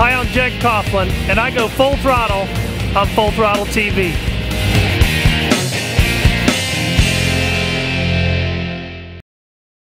Hi, I'm Jake Coughlin, and I go full throttle on Full Throttle TV.